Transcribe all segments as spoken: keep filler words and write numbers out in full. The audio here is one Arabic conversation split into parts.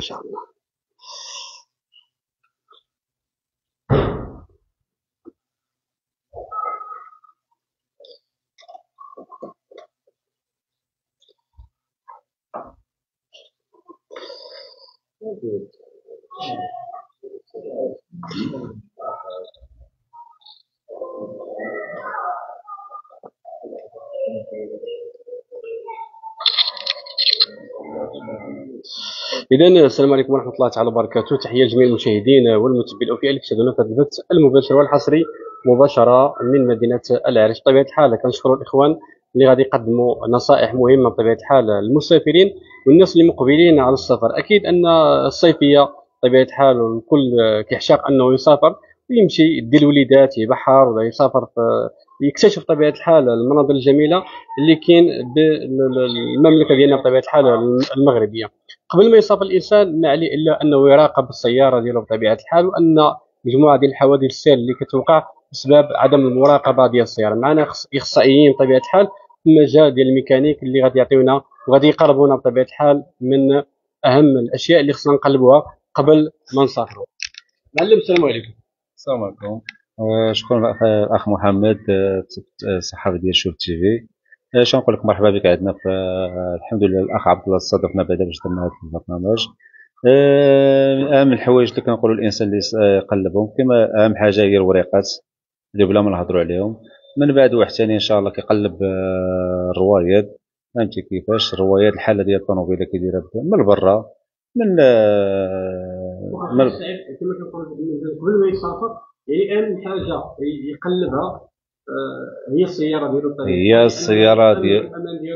شاء الله. إذن السلام عليكم ورحمة الله تعالى وبركاته. تحية لجميع المشاهدين والمتابعين الأوفياء اللي كيشاهدونا في هذا البث المباشر والحصري مباشرة من مدينة العريش. بطبيعة الحال كنشكروا الإخوان اللي غادي يقدموا نصائح مهمة بطبيعة الحال للمسافرين والناس اللي مقبلين على السفر. أكيد أن الصيفية بطبيعة الحال والكل كيعشق أنه يسافر ويمشي يدي الوليدات يبحر ولا يسافر يكتشف بطبيعة الحال المناظر الجميلة اللي كاين بالمملكة ديالنا بطبيعة الحال المغربية. قبل ما يسافر الانسان ما عليه الا انه يراقب السياره ديالو بطبيعه الحال، وان مجموعه ديال الحوادث السير اللي كتوقع بسبب عدم المراقبه ديال السياره. معنا اخصائيين بطبيعه الحال في المجال ديال الميكانيك اللي غادي يعطيونا وغادي يقربونا بطبيعه الحال من اهم الاشياء اللي خصنا نقلبوها قبل ما نسافروا. معلم السلام عليكم. السلام عليكم. أه شكرا الاخ محمد الصحافي ديال شوف تي في. اش نقول لك مرحبا بك عندنا في الحمد لله. الاخ عبد الله استضفنا بعدا باش درنا هذا البرنامج. اهم الحوايج اللي كنقولوا الانسان اللي يقلبهم كما اهم حاجه هي الوريقات اللي بلا ما نهضروا عليهم. من بعد واحد ثاني ان شاء الله كيقلب الروايد. فهمتي كيفاش الروايد الحاله ديال الطوموبيله كيديرها من برا من من كما كنقولوا قبل ما يسافر يعني اهم حاجه يقلبها هي السياره ديالو. هي السياره ديالو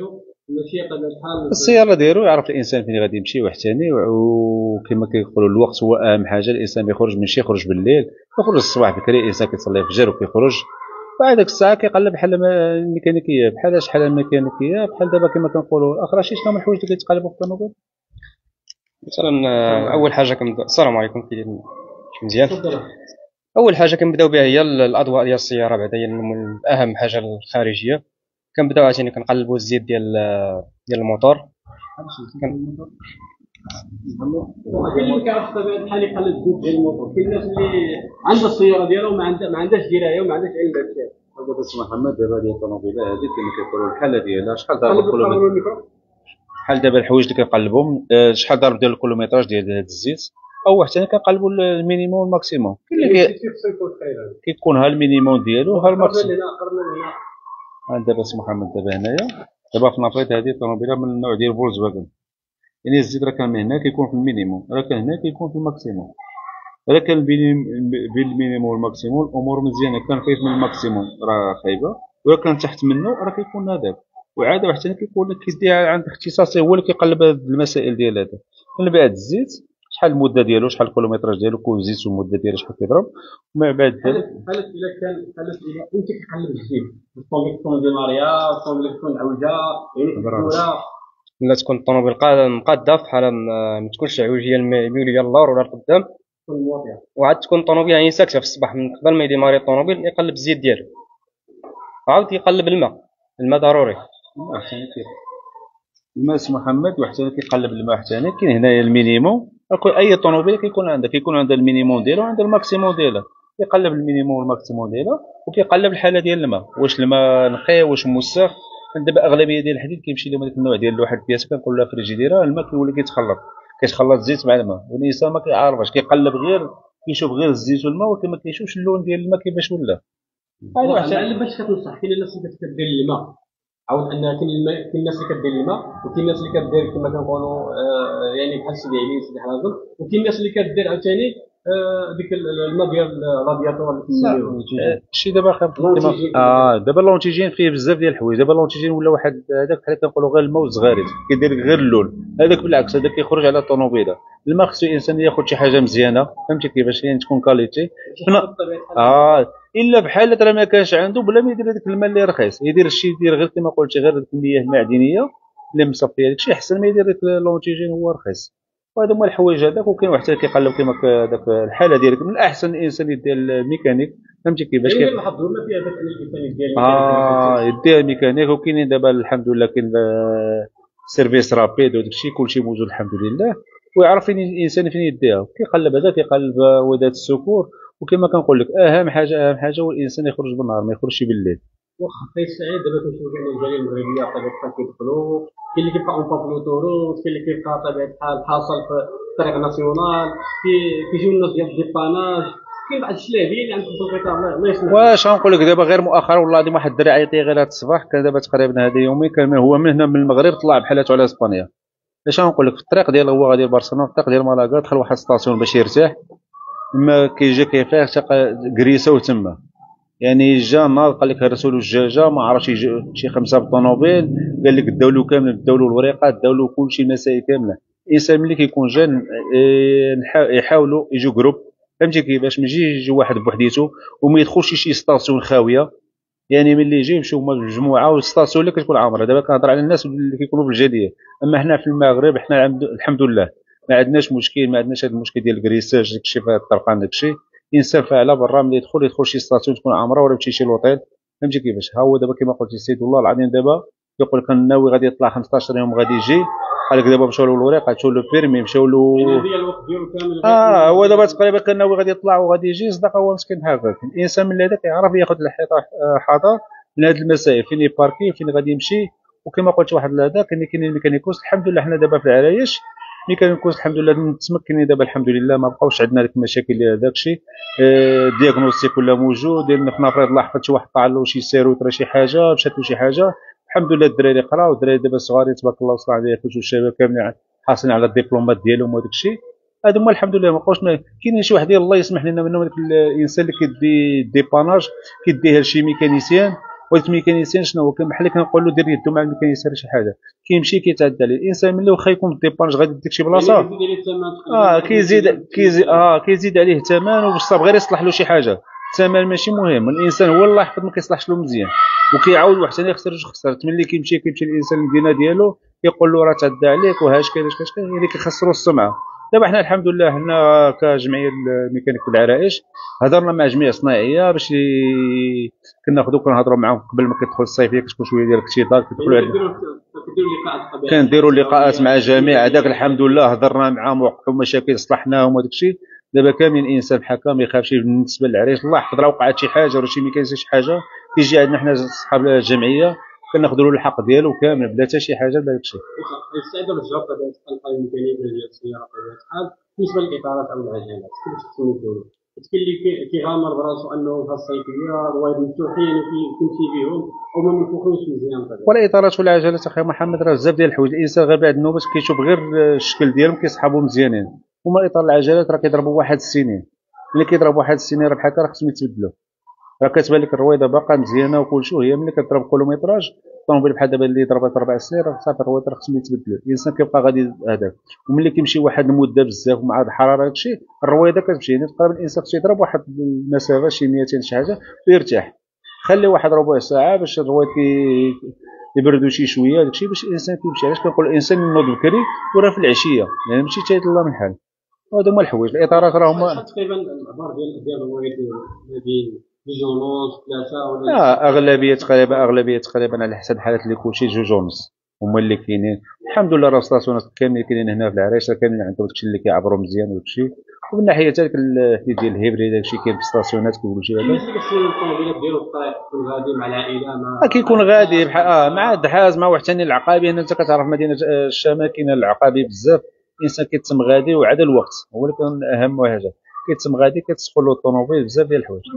السياره ديالو يعرف الانسان فين غادي يمشي واحد ثاني. وكما كيقولوا الوقت هو اهم حاجه. الانسان ما يخرج ماشي يخرج بالليل، يخرج الصباح بكري. الانسان كيصلي الفجر وكيخرج بعد ديك الساعه كيقلب بحال الميكانيكيه بحال شحال الميكانيكيه بحال دابا كما كنقولوا. الاخر شي شنو هما الحوايج اللي كيتقلبوا في الطوموبيل؟ مثلا اول حاجه كنبدا. السلام عليكم. كي مزيان. اول حاجه كنبداو بها هي الاضواء ديال السياره. بعدا هي اهم حاجه الخارجيه. كنبداو عاوتاني كنقلبوا الزيت ديال ديال الموتور. كاين اللي كيعرف بطبيعه الحال يقلب الزيت ديال الموتور. كاين الناس اللي عندها السياره ديالها وما عندها ما عندهاش ديرها هي وما عندهاش علم بهذا الشيء. هذا بس محمد دابا ديال الطوموبيله هذه كما كيقولوا الحاله ديالها شحال ضرب الكيلومتر. بحال دابا الحوايج اللي كنقلبهم شحال ضرب ديال الكيلومتراج ديال هذا الزيت. او واحد ثاني كنقلبوا المينيموم والماكسيموم. كاين اللي كيكون ها المينيموم ديالو ها الماكسيموم. دابا سي محمد دابا هنايا دابا في نافيت هذه الطوموبيله من النوع ديال فولكس فاجن. يعني الزيت راه كان من هنا كيكون في المينيموم، راه كان هنا كيكون في الماكسيموم. راه كان بين المينيموم والماكسيموم الامور مزيانه. كان خايف من الماكسيموم راه خايبه، ولكن كان تحت منه راه كيكون هذاك. وعاده واحد ثاني كيكون كيديها عند اختصاصي هو اللي كيقلب هاد المسائل ديال هذا. من بعد الزيت شحال المده ديالو شحال الكيلومتراج ديالو كون زيت والمده ديالو شحال كيضرب. ومن بعد حالت حالت الا كان حالت الا انت كتقلب الزيت الطوموبيل تكون ديماريا الطوموبيل تكون عوجه يعني الكوره ولا تكون الطوموبيل مقاده في حاله ما تكونش عوجيه ميوليه للور ولا لقدام وعاد تكون الطوموبيل يعني ساكته في الصباح. من قبل ما يديماري الطوموبيل يقلب الزيت ديالو عاود يقلب الماء. الماء ضروري. الماء سي محمد واحد ثاني كيقلب الماء واحد ثاني. كاين هنايا المينيموم. اي طوموبيل كيكون عندها كيكون عندها المينيموم ديالو وعندها الماكسيموم ديالها. كيقلب المينيموم والماكسيموم ديالها وكيقلب الحاله ديال الماء واش الماء نقي واش موسخ. دابا اغلبيه ديال الحديد كيمشي لهم هذاك النوع ديال واحد البياسه كنقول لها فريجيديرا. الماء كيولي كيتخلط كيتخلط الزيت مع الماء والانسان ما كيعرفش كيقلب غير كيشوف غير الزيت والماء ولكن ما كيشوفش اللون ديال الماء كيفاش ولا. هذا واحد باش كتنصح. كاين الناس اللي كتدير الماء عاود ان كاين كاين الناس اللي كدير الماء وكاين الناس اللي كدير كما كنقولوا آه يعني بحال سيدي علي سيدي حازم. وكاين الناس اللي كدير عاوتاني آه ديك الماء ديال الرادياتور اللي كنسميوه شي دابا اه دابا لونتيجين فيه بزاف ديال الحوايج. دابا لونتيجين ولا واحد هذاك بحال كنقولوا غير الماء والزغاريد كيدير غير اللون. هذاك بالعكس هذاك كيخرج على الطوموبيله. الماء خصو الانسان ياخذ شي حاجه مزيانه. فهمتي كيفاش يعني تكون كاليتي. اه الا بحال راه ما كانش عنده بلا ما يدير هذاك الماء اللي رخيص يدير الشيء يدير غير كما قلت غير المياه المعدنيه اللي مصفيه داك الشيء احسن ما يدير داك لونتيجين هو رخيص. وهذا هما الحوايج هذاك. وكاين واحد اللي كيقلب كما داك الحاله ديالك. من الاحسن الانسان يدير الميكانيك. فهمتي كيفاش كاين الحظ ولا فيها داك الميكانيك ديال اه يدير الميكانيك. وكاينين دابا الحمد لله كاين سيرفيس رابيد وداك الشيء كلشي موجود الحمد لله. ويعرف فين الانسان فين يديها، كيقلب هذا كيقلب ودات السكور. وكما كنقول لك اهم حاجه اهم حاجه هو الانسان يخرج بالنهار ما يخرجش بالليل. واخا سيد سعيد دابا كنشوفوا كاين الجاليه المغربيه بطبيعه الحال كيدخلوا، كاين اللي كيبقى اون بابلو توروت، كاين اللي كيبقى بطبيعه الحال حاصل في الطريق ناسيونال، كي كيجيو الناس ديال الديباناج، كاين بعض الشلابيه اللي عندهم في القطار الله يسمح. واش غنقول لك دابا غير مؤخرا والله العظيم واحد الدري عيط لي غير هذا الصباح، كان دابا تقريبا هذا يومين، كان هو من هنا من المغرب طلع بحالته على اسبانيا. اش غنقول لك في الطريق ديال هو غادي لبرشلونه في الطريق ديال مالاكا دخل واحد السطاسيون باش يرتاح، اما كيجي كيفيق كريساو تما، يعني جا ناض قال لك هرسوا له الدجاجه ما عرفش شي خمسه بالطوموبيل، قال لك داو له كامل داو له الوريقات داو له كلشي المسائل كامله. الانسان ملي كيكون جان يحاولوا يجوا جروب، فهمتي كيفاش، ماشي يجي واحد بوحديتو وما يدخلش شي ستاسيون خاويه، يعني ملي يجي يمشيو هما بجموعه والستاسيون اللي كتكون عامره. دابا كنهضر على الناس اللي كيكونوا في الجاليه، اما حنا في المغرب حنا الحمد لله ما عندناش مشكل، ما عندناش هذا المشكل ديال الكريساج داكشي في الطرقان داكشي. الانسان فعلا برا ملي يدخل يدخل شي ستاسيون تكون عامره ولا يمشي شي لوطيل، فهمتي كيفاش. ها هو دابا كما قلت السيد والله العظيم دابا يقول لك ناوي غادي يطلع خمسطاش يوم غادي يجي، قال لك دابا مشاو له الوريق مشاو له البيرمي مشاو له اه هو دابا تقريبا كان ناوي غادي يطلع وغادي يجي صدق. هو مسكين بحال هكا الانسان من هذاك يعرف ياخذ حذر من هذه المسائل، فين يباركي فين غادي يمشي. وكما قلت واحد هذا كاين كاين الميكانيكوس الحمد لله. حنا دابا في العرايش ميكانيكوس الحمد لله متمكنين دابا الحمد لله، ما بقاوش عندنا ديك المشاكل ديال داك الشيء. اه دياغنوستيك ولا موجود، حنا فريض الله حفظت شي واحد طلع له شي سيروت ولا شي حاجه مشات له شي حاجه، الحمد لله الدراري قراو، الدراري دابا صغارين تبارك الله وصلى عليهم كلشي الشباب كاملين حاصلين على الدبلومات ديالهم وداك الشيء. هادو هما الحمد لله ما بقاوش. كاين شي واحد الله يسمح لنا منهم داك الانسان اللي كيدي ديباناج كيديها لشي ميكانيسيان، ولكن الميكانيسيان شنو هو بحال اللي كنقول له دير يدو مع الميكانيسيان شي حاجه كيمشي كيتعدى عليه. الانسان ملي واخا يكون ديباناج غادي ديك شي بلاصه اه كيزيد كيزيد اه كيزيد عليه الثمن، وبصح غير يصلح له شي حاجه الثمن ماشي مهم. الانسان هو الله يحفظ ما كيصلحش له مزيان وكيعاود واحد ثاني يخسر جوج خسارات. ملي كيمشي كيمشي الانسان للمدينه ديالو يقول له راه تعدى عليك وهاش كاين اش كاين، يعني كيخسروا السمعه. دابا حنا الحمد لله حنا كجمعيه الميكانيك في العرائش هضرنا مع جمعيه صناعيه باش ي... كناخذوا كنهضروا معاهم قبل ما كتدخل الصيفيه كتكون شويه ديال الاكتظاظ كيدخلوا عندنا كنديروا لقاءات مع جميع هذاك الحمد لله هضرنا معاهم وقفوا مشاكل صلحناهم وداك الشيء. دابا كاملين الانسان بحال ما يخافش بالنسبه للعرائش. الله يحفظ راه وقعت شي حاجه ولا شي ميكانيزم شي حاجه كيجي عندنا حنا اصحاب الجمعيه كناخذوا له الحق ديالو كامل بلا حتى شي حاجه بلا داك الشيء. السعاده بالجواب طبيعه الحال الميكانيك ديال السياره بطبيعه الحال بالنسبه للاطارات او العجلات كيفاش خصهم يكونوا؟ كاين اللي كيغامر براسو انه في الصيفيه الرواد مفتوحين وكيمشي بهم او ما منفوخينش مزيان طبيعي. ولا الاطارات ولا العجلات اخي محمد راه بزاف ديال الحوايج الانسان غير بعد النوبه كيشوف غير الشكل ديالهم كيصحابوا مزيانين. هما اطار العجلات راه كيضربوا واحد السنين، ملي كيضرب واحد السنين راه بحال هكا راه خصهم يتبدلوا. راه كتبان لك الرويضه باقا مزيانه وكلشي، وهي ملي كتضرب كيلومتراج الطوموبيل بحال دابا اللي ضربت ربع سنين راه صافي الرويضه راه خصهم يتبدلوا. الانسان كيبقى غادي هذاك، وملي كيمشي واحد المده بزاف مع الحراره داكشي الرويضه كتمشي. يعني تقريبا الانسان خصو يضرب واحد المسافه شي مئتين شي حاجه ويرتاح، خلي واحد ربع ساعه باش الرويض كي يبردوا شي شويه داكشي باش الانسان كيمشي. علاش كنقول الانسان ينوض بكري وراه في العشيه يعني ماشي تايت الله من حال. هادو هما الحوايج. الاطارات راه هما تقريبا العبار ديال ديال الرويض ديال جوج ونص ثلاثه ولا لا اغلبيه تقريبا اغلبيه تقريبا على حسب الحالات اللي كلشي جوج ونص هما اللي كاينين. الحمد لله راه ستاسيونات كاملين كاينين هنا في العرائش كاملين عندهم داكشي اللي كيعبروا مزيان وداكشي. ومن ناحيه ثالث ديال الهيبريد داكشي كاين في ستاسيونات كيقولوا شي هذا بالنسبه للطوموبيلات ديالو الطريق كيكون غادي مع العائله مع كيكون غادي بحال اه مع الدحاز مع واحد ثاني العقابي. هنا انت كتعرف مدينه الشمال كاينه العقابي بزاف. الانسان كيتم غادي وعاد الوقت هو اللي كان اهم حاجه كيتم غادي كتسخن له الطوموبيل بزاف ديال الحوايج.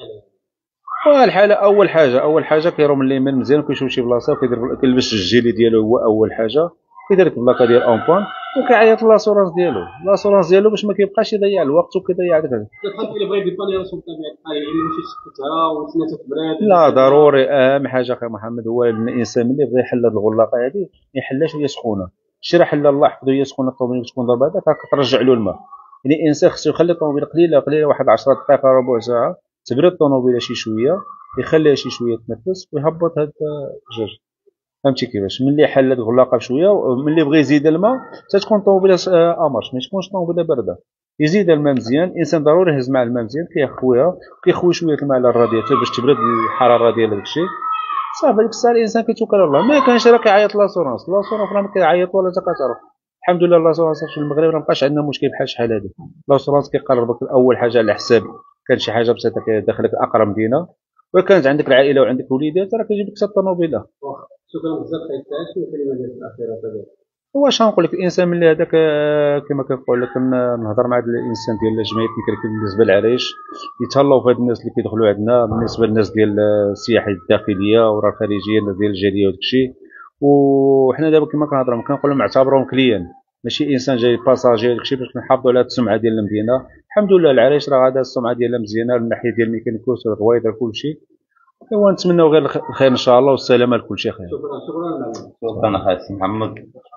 والحاله اول حاجه اول حاجه كيرو من اليمين مزيان وكيشوف شي بلاصه وكيدير كيلبس الجيلي ديالو هو اول حاجه كيدير ديك البلاكه ديال اون بوان وكيعيط لاسورانس ديالو لاسورانس ديالو باش ما كيبقاش يضيع الوقت وكيضيع داك هذا. الحال اللي بغى يديباني راسو بطبيعه الحال يعني ماشي سكتها وسنه تبرد. لا ضروري اهم حاجه اخي محمد هو الانسان ملي بغى يحل هذه الغلاقه هذه ما يحلهاش وهي سخونه. شي راه حل الله يحفظو هي سخونه الطوموبيل تكون ضربه هذاك كترجع له الماء. يعني الانسان خصو يخلي الطوموبيل قليله قليله واحد عشرة دقائق ربع ساعه تبرد الطوموبيل شي شويه يخليها شي شويه تنفس ويهبط هاد الدجاج. فهمتي كيفاش ملي حل هاد الغلاقه بشويه وملي بغى يزيد الماء تتكون الطوموبيله امرش ما تكونش طوموبيله بارده يزيد الماء مزيان. الانسان ضروري يهز مع الماء مزيان كيخويها كيخوي شويه الماء على الرادياتور باش تبرد الحراره ديال داكشي صافي. ديك الساعه الانسان كيتوكل على الله. ما كانش راه كيعيط لاسورانس لاسورانس راه ما كيعيط ولا حتى كتعرف الحمد لله لاصورانس في المغرب راه مابقاش عندنا مشكل بحال شحال هادي. لاصورانس كيقربك اول حاجه على حساب كان شي حاجه بسيطه كدخلك اقرب مدينه، وكانت عندك العائله وعندك وليدات راه كيجيب لك حتى الطوموبيله. شكرا بزاف سيد سعد. شنو الكلمه ديالك الاخيره تبارك؟ واش غنقول لك الانسان ملي هذاك كما كنقول لك نهضر مع الانسان ديال الجمعيه الكركب بالنسبه للعريش يتهلاو في هاد الناس اللي كيدخلوا عندنا بالنسبه للناس ديال السياحه الداخليه ورا الخارجيه الناس ديال الجاليه وداكشي. وحنا دابا كما كنهضروا كنقولوا معتبرهم كليان ماشي انسان جاي باساجي داكشي باش نحافظوا على السمعه ديال المدينه. الحمد لله العريش راه غادا السمعه ديالها مزيانه من ناحيه ديال ميكانيكوس والرويضه كلشي. ايوا نتمنوا غير الخير ان شاء الله والسلامه لكلشي خير. شكرا شكرا. شكرا اخي محمد.